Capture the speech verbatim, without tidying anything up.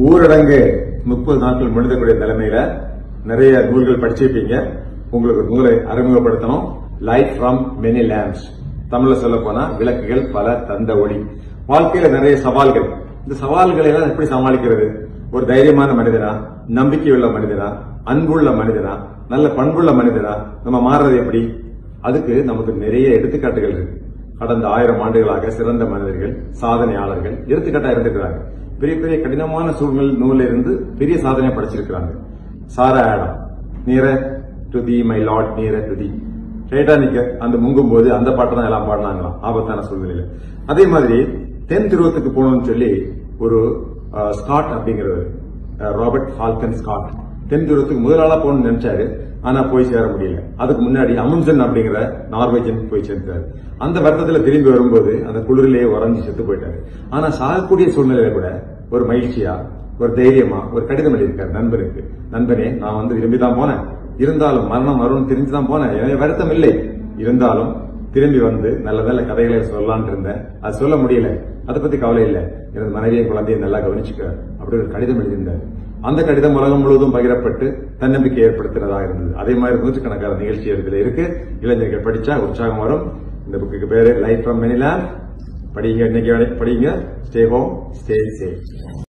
ஊரடங்கு முப்பது நாட்கள் முடிந்தக்கூடிய நிலைமையில நிறைய நூல்கள் படிச்சிருப்பீங்க. உங்களுக்கு ஒரு நூலை அறிமுகப்படுத்தணும். Light from many lamps. தமிழ்ல சொல்ல போனா விளக்குகள் பல தந்த ஒளி. வாழ்க்கையில நிறைய சவால்கள். இந்த சவால்களை எல்லாம் எப்படி சமாளிக்கிறது? ஒரு தைரியமான மனிதனா, நம்பிக்கையுள்ள மனிதனா, அன்புள்ள மனிதனா, நல்ல பண்புள்ள மனிதனா நம்ம மாறுறது எப்படி? அதுக்கு நமக்கு நிறைய எடுத்துக்காட்டுகள் இருக்கு. கடந்த ஆயிரம் ஆண்டுகளாக சிறந்த மனிதர்கள், சாதனையாளர்கள் எடுத்துக்காட்டா இருந்திருக்கிறாங்க. பெரிய பெரிய கடினமான சூழ்நிலை நூலில் இருந்து பெரிய சாதனை படைச்சிருக்கிறாங்க. Sarah Adam, nearer to the my lord, nearer to the. டைட்டானிக்க அந்த முங்கும் போது அந்த பாட்டை தான் எல்லாம் பாடினாங்களாம் ஆபத்தான சூழ்நிலையில. அதே மாதிரி தென் துருவத்துக்கு போகணும்னு சொல்லி ஒரு ஸ்காட் அப்படிங்கிறவர், ராபர்ட் ஃபால்கன் ஸ்காட், தென் துருவத்துக்கு முதலாளா போகணும்னு நினைச்சாரு. ஆனா போய் சேர முடியல. அதுக்கு முன்னாடி அமுண்ட்சன் அப்படிங்கிற நார்வேஜன் போய் சேர்ந்தாரு. அந்த வருத்தத்துல திரும்பி வரும்போது அந்த குளிரிலேயே உறைஞ்சி செத்து போயிட்டாரு. ஆனா சாகக்கூடிய சூழ்நிலையில கூட ஒரு மகிழ்ச்சியா, ஒரு தைரியமா ஒரு கடிதம் எழுதியிருக்காரு நண்பனுக்கு. நண்பனே, நான் வந்து விரும்பிதான் போனேன், இருந்தாலும் மரணம் வரும்னு தெரிஞ்சுதான் போனேன், எனக்கு வருத்தம் இல்லை, இருந்தாலும் திரும்பி வந்து நல்ல நல்ல கதைகளை சொல்லலான் இருந்தேன், அது சொல்ல முடியல, அதை பத்தி கவலை இல்லை, எனது மனைவியை குழந்தையை நல்லா கவனிச்சுக்க அப்படி ஒரு கடிதம் எழுதியிருந்தார். அந்த கடிதம் உலகம் முழுவதும் பகிரப்பட்டு தன்னம்பிக்கை ஏற்படுத்துறதா இருந்தது. அதே மாதிரி நூற்றுக்கணக்கான நிகழ்ச்சி இதுல இருக்கு. இளைஞர்கள் படிச்சா உற்சாகம் வரும். இந்த புக்கு பேரு லைஃப் ஃப்ரம் மெனி லேம்ப்ஸ். படிங்க, இன்னைக்கு படிங்க. Stay home, stay safe.